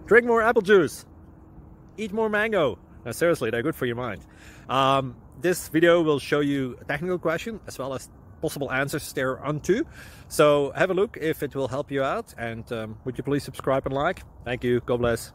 Drink more apple juice. Eat more mango. No, seriously, they're good for your mind. This video will show you a technical question as well as possible answers thereunto. So have a look if it will help you out, and would you please subscribe and like? Thank you. God bless.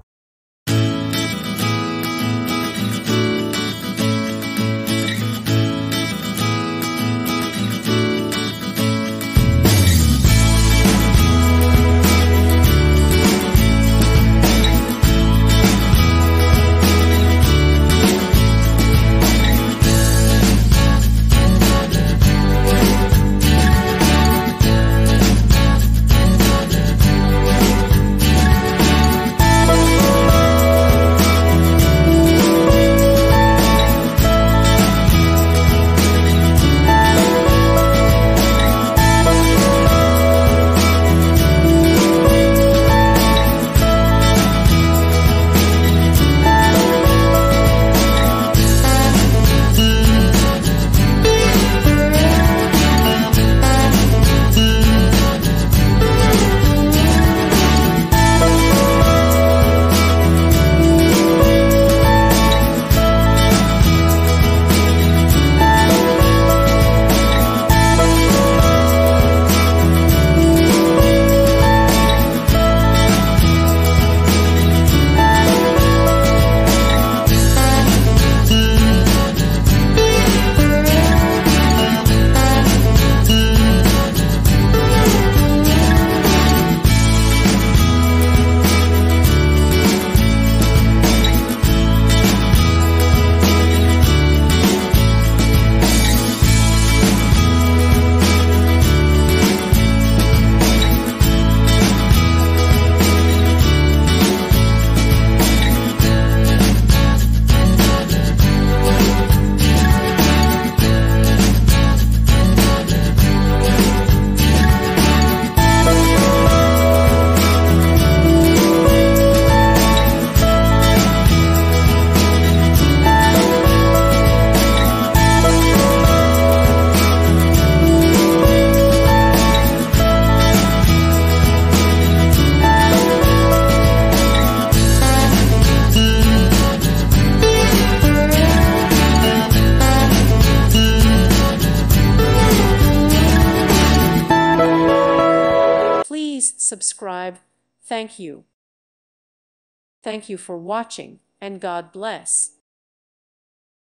Please subscribe. Thank you. Thank you for watching, and God bless.